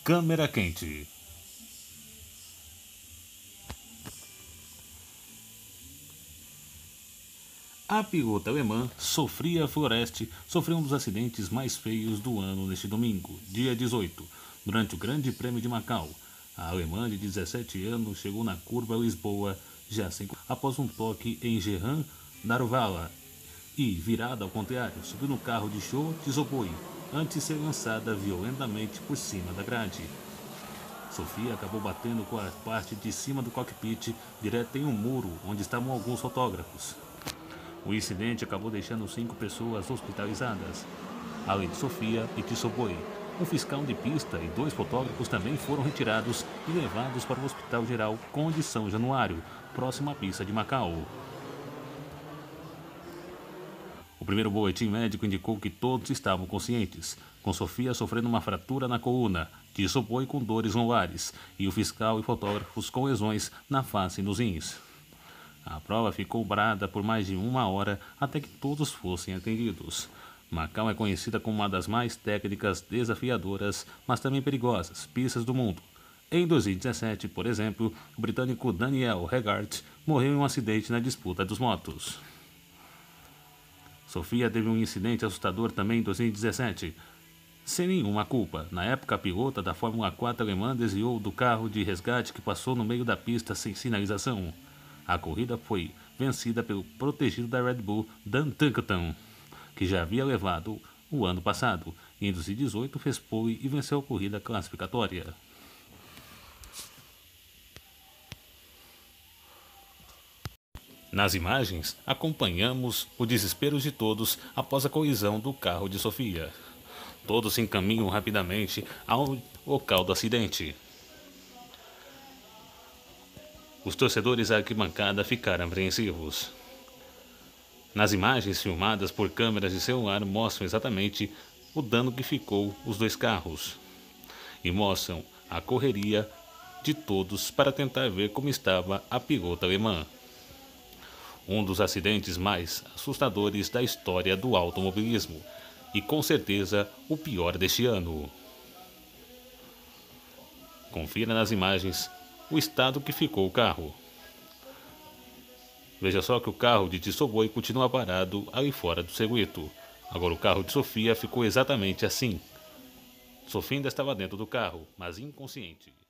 Câmera quente. A pilota alemã Sophia Florest sofreu um dos acidentes mais feios do ano neste domingo, dia 18, durante o Grande Prêmio de Macau. A alemã de 17 anos chegou na curva Lisboa já sem após um toque em Gerhan Daruvala e, virada ao contrário, subiu no carro de show de Zoboi, antes de ser lançada violentamente por cima da grade. Sophia acabou batendo com a parte de cima do cockpit direto em um muro onde estavam alguns fotógrafos. O incidente acabou deixando 5 pessoas hospitalizadas, além de Sophia e Tsoboi. Um fiscal de pista e 2 fotógrafos também foram retirados e levados para o Hospital Geral Conde São Januário, próximo à pista de Macau. O primeiro boletim médico indicou que todos estavam conscientes, com Sophia sofrendo uma fratura na coluna, Tsoboi com dores lombares e o fiscal e fotógrafos com lesões na face e nos rins. A prova ficou parada por mais de 1 hora até que todos fossem atendidos. Macau é conhecida como uma das mais técnicas, desafiadoras, mas também perigosas pistas do mundo. Em 2017, por exemplo, o britânico Daniel Hegart morreu em um acidente na disputa dos motos. Sophia teve um incidente assustador também em 2017, sem nenhuma culpa. Na época, a pilota da Fórmula 4 alemã desviou do carro de resgate que passou no meio da pista sem sinalização. A corrida foi vencida pelo protegido da Red Bull, Dan Tuncton, que já havia levado o ano passado, e em 2018 fez pole e venceu a corrida classificatória. Nas imagens, acompanhamos o desespero de todos após a colisão do carro de Sophia. Todos se encaminham rapidamente ao local do acidente. Os torcedores da arquibancada ficaram apreensivos. Nas imagens filmadas por câmeras de celular mostram exatamente o dano que ficou os 2 carros e mostram a correria de todos para tentar ver como estava a pilota alemã. Um dos acidentes mais assustadores da história do automobilismo e com certeza o pior deste ano. Confira nas imagens o estado que ficou o carro. Veja só que o carro de Tsoboi continua parado ali fora do circuito. Agora o carro de Sophia ficou exatamente assim. Sophia ainda estava dentro do carro, mas inconsciente.